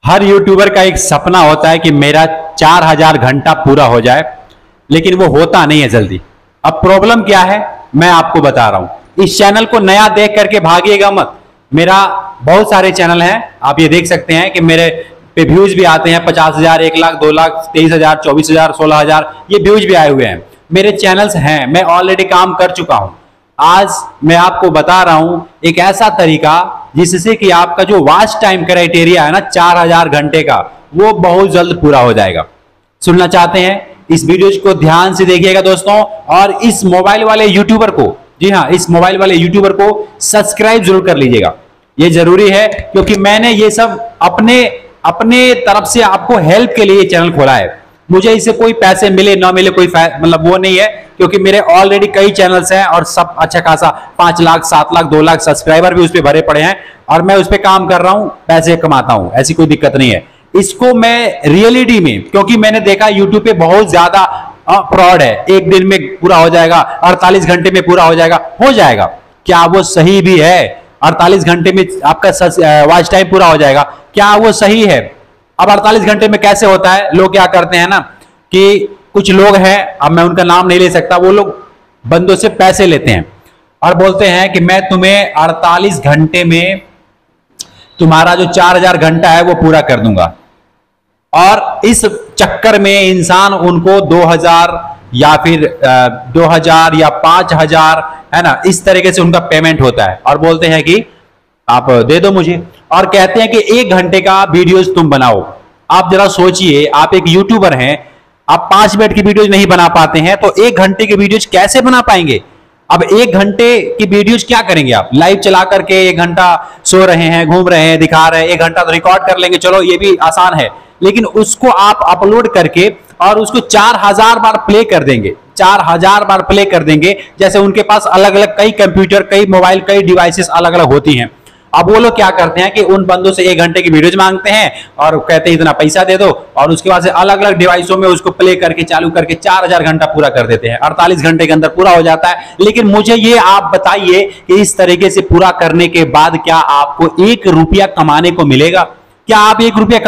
हर YouTuber का एक सपना होता है कि मेरा 4000 घंटा पूरा हो जाए, लेकिन वो होता नहीं है जल्दी। अब प्रॉब्लम क्या है मैं आपको बता रहा हूं। इस चैनल को नया देख करके भागिएगा मत। मेरा बहुत सारे चैनल हैं, आप ये देख सकते हैं कि मेरे पे व्यूज भी आते हैं 50,000, 1 लाख, 2 लाख, 23,000, 24,000, 16,000 ये व्यूज भी आए हुए हैं। मेरे चैनल्स हैं, मैं ऑलरेडी काम कर चुका हूं। आज मैं आपको बता रहा हूं एक ऐसा तरीका जिससे कि आपका जो वॉच टाइम क्राइटेरिया है ना 4000 घंटे का, वो बहुत जल्द पूरा हो जाएगा। सुनना चाहते हैं? इस वीडियो को ध्यान से देखिएगा दोस्तों, और इस मोबाइल वाले यूट्यूबर को, जी हाँ, इस मोबाइल वाले यूट्यूबर को सब्सक्राइब जरूर कर लीजिएगा। ये जरूरी है क्योंकि मैंने ये सब अपने तरफ से आपको हेल्प के लिए चैनल खोला है। मुझे इससे कोई पैसे मिले ना मिले कोई मतलब वो नहीं है, क्योंकि मेरे ऑलरेडी कई चैनल्स हैं और सब अच्छा खासा 5 लाख, 7 लाख, 2 लाख सब्सक्राइबर भी उस पर भरे पड़े हैं और मैं उस पर काम कर रहा हूं, पैसे कमाता हूं, ऐसी कोई दिक्कत नहीं है। इसको मैं रियलिटी में, क्योंकि मैंने देखा यूट्यूब पे बहुत ज्यादा फ्रॉड है, एक दिन में पूरा हो जाएगा, 48 घंटे में पूरा हो जाएगा। क्या वो सही भी है? 48 घंटे में आपका वॉच टाइम पूरा हो जाएगा, क्या वो सही है? अब 48 घंटे में कैसे होता है? लोग क्या करते हैं ना कि कुछ लोग हैं, अब मैं उनका नाम नहीं ले सकता, वो लोग बंदों से पैसे लेते हैं और बोलते हैं कि मैं तुम्हें 48 घंटे में तुम्हारा जो 4000 घंटा है वो पूरा कर दूंगा। और इस चक्कर में इंसान उनको 2000 या फिर 2000 या 5000, है ना, इस तरीके से उनका पेमेंट होता है और बोलते हैं कि आप दे दो मुझे, और कहते हैं कि 1 घंटे का वीडियोस तुम बनाओ। आप जरा सोचिए, आप एक यूट्यूबर हैं, आप 5 मिनट की वीडियोस नहीं बना पाते हैं तो 1 घंटे की वीडियोस कैसे बना पाएंगे? अब 1 घंटे की वीडियोस क्या करेंगे आप? लाइव चला करके 1 घंटा सो रहे हैं, घूम रहे हैं, दिखा रहे हैं, 1 घंटा तो रिकॉर्ड कर लेंगे, चलो ये भी आसान है, लेकिन उसको आप अपलोड करके और उसको 4000 बार प्ले कर देंगे, 4000 बार प्ले कर देंगे। जैसे उनके पास अलग अलग कई कंप्यूटर, कई मोबाइल, कई डिवाइसेस अलग अलग होती हैं। अब वो लोग क्या करते हैं कि उन बंदों से 1 घंटे की वीडियोज मांगते हैं और कहते हैं इतना पैसा दे दो, और उसके बाद से अलग अलग डिवाइसों में उसको प्ले करके चालू करके 4000 घंटा पूरा कर देते हैं। 48 घंटे के अंदर पूरा हो जाता है। लेकिन मुझे ये आप बताइए कि इस तरीके से पूरा करने के बाद क्या आपको 1 रुपया कमाने को मिलेगा? क्या आप 1 रुपया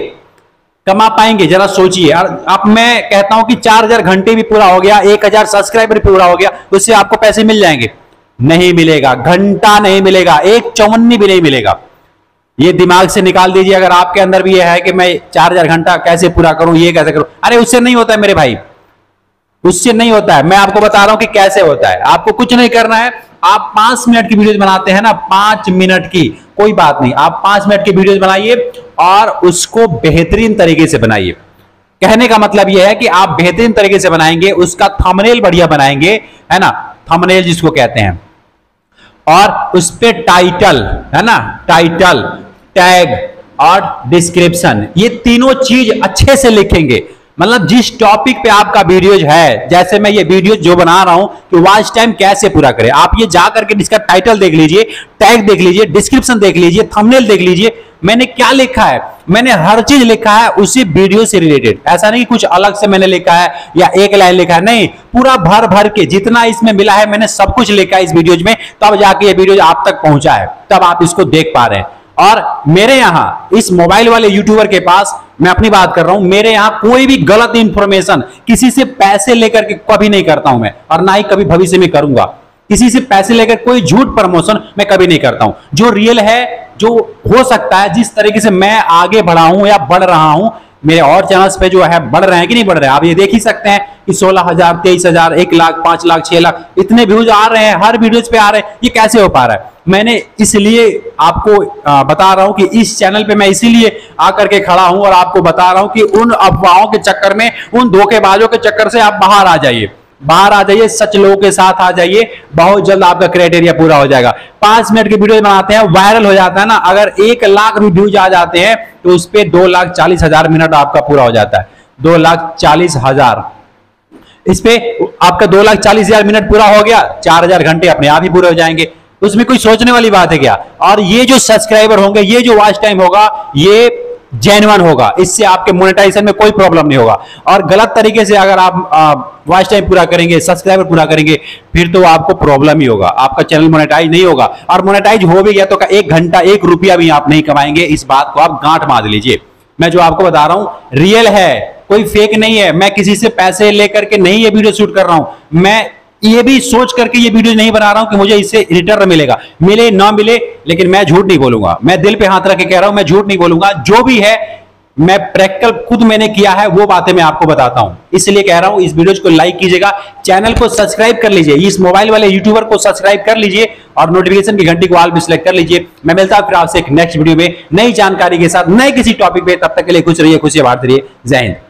कमा पाएंगे? जरा सोचिए। अब मैं कहता हूं कि 4000 घंटे भी पूरा हो गया, 1000 सब्सक्राइबर भी पूरा हो गया, उससे आपको पैसे मिल जाएंगे? नहीं मिलेगा, घंटा नहीं मिलेगा, एक चौवन्नी भी नहीं मिलेगा। ये दिमाग से निकाल दीजिए। अगर आपके अंदर भी ये है कि मैं 4000 घंटा कैसे पूरा करूं, ये कैसे करूं, अरे उससे नहीं होता है मेरे भाई, उससे नहीं होता है। मैं आपको बता रहा हूं कि कैसे होता है। आपको कुछ नहीं करना है। आप 5 मिनट की वीडियोस बनाते हैं ना, 5 मिनट की, कोई बात नहीं, आप 5 मिनट की वीडियोस बनाइए और उसको बेहतरीन तरीके से बनाइए। कहने का मतलब यह है कि आप बेहतरीन तरीके से बनाएंगे, उसका थंबनेल बढ़िया बनाएंगे, है ना, थंबनेल जिसको कहते हैं, और उस पे टाइटल, है ना, टाइटल, टैग और डिस्क्रिप्शन, ये तीनों चीज अच्छे से लिखेंगे। मतलब जिस टॉपिक पे आपका वीडियोज है, जैसे मैं ये वीडियो जो बना रहा हूं कि वॉच टाइम कैसे पूरा करें, आप ये जा करके इसका टाइटल देख लीजिए, टैग देख लीजिए, डिस्क्रिप्शन देख लीजिए, थंबनेल देख लीजिए, मैंने क्या लिखा है। मैंने हर चीज लिखा है उसी वीडियो से रिलेटेड। ऐसा नहीं कुछ अलग से मैंने लिखा है या एक लाइन लिखा है, नहीं, पूरा भर भर के जितना इसमें मिला है मैंने सब कुछ लिखा है इस वीडियो में, तब जाके ये वीडियो आप तक पहुंचा है, तब आप इसको देख पा रहे हैं। और मेरे यहां इस मोबाइल वाले यूट्यूबर के पास, मैं अपनी बात कर रहा हूं, मेरे यहां कोई भी गलत इंफॉर्मेशन किसी से पैसे लेकर के कभी नहीं करता हूं मैं, और ना ही कभी भविष्य में करूंगा। किसी से पैसे लेकर कोई झूठ प्रमोशन मैं कभी नहीं करता हूं। जो रियल है, जो हो सकता है, जिस तरीके से मैं आगे बढ़ा हूं या बढ़ रहा हूं, मेरे और चैनल्स पे जो है बढ़ रहे हैं कि नहीं बढ़ रहे हैं, आप ये देख ही सकते हैं कि 16,000, 23,000, 1 लाख, 5 लाख, 6 लाख इतने व्यूज आ रहे हैं, हर वीडियोज पे आ रहे हैं। ये कैसे हो पा रहा है? मैंने इसलिए आपको बता रहा हूं कि इस चैनल पे मैं इसीलिए आकर के खड़ा हूं और आपको बता रहा हूं कि उन अफवाहों के चक्कर में, उन धोखेबाजों के चक्कर से आप बाहर आ जाइए, बाहर आ जाइए, सच लोगों के साथ आ जाइए, बहुत जल्द आपका क्राइटेरिया पूरा हो जाएगा। 5 मिनट की वीडियो बनाते हैं, वायरल हो जाता है ना, अगर 1 लाख भी व्यूज आ जाते हैं तो उस पर 2,40,000 मिनट आपका पूरा हो जाता है। 2,40,000, इस पे आपका 2,40,000 मिनट पूरा हो गया, 4000 घंटे अपने आप ही पूरे हो जाएंगे। उसमें कोई सोचने वाली बात है क्या? और ये जो सब्सक्राइबर होंगे, ये जो वॉच टाइम होगा, ये जेन्युइन होगा, इससे आपके मोनेटाइजेशन में कोई प्रॉब्लम नहीं होगा। और गलत तरीके से अगर आप वॉच टाइम पूरा करेंगे, सब्सक्राइबर पूरा करेंगे, फिर तो आपको प्रॉब्लम ही होगा, आपका चैनल मोनेटाइज नहीं होगा। और मोनेटाइज हो भी गया तो 1 घंटा 1 रुपया भी आप नहीं कमाएंगे, इस बात को आप गांठ बांध लीजिए। मैं जो आपको बता रहा हूं रियल है, कोई फेक नहीं है। मैं किसी से पैसे लेकर के नहीं ये वीडियो शूट कर रहा हूं, मैं ये भी सोच करके ये वीडियो नहीं बना रहा हूं कि मुझे इससे रिटर्न मिलेगा, मिले ना मिले, लेकिन मैं झूठ नहीं बोलूंगा। मैं दिल पे हाथ रख के कह रहा हूं, मैं झूठ नहीं बोलूंगा। जो भी है मैं प्रैक्टिकल खुद मैंने किया है, वो बातें मैं आपको बताता हूं, इसलिए कह रहा हूं इस वीडियो को लाइक कीजिएगा, चैनल को सब्सक्राइब कर लीजिए, इस मोबाइल वाले यूट्यूबर को सब्सक्राइब कर लीजिए और नोटिफिकेशन की घंटी को ऑल पे सिलेक्ट कर लीजिए। मैं मिलता हूं फिर आपसे एक नेक्स्ट वीडियो में नई जानकारी के साथ, नए किसी टॉपिक पे। तब तक के लिए खुश रहिए, खुशियां बांटते रहिए। जय हिंद।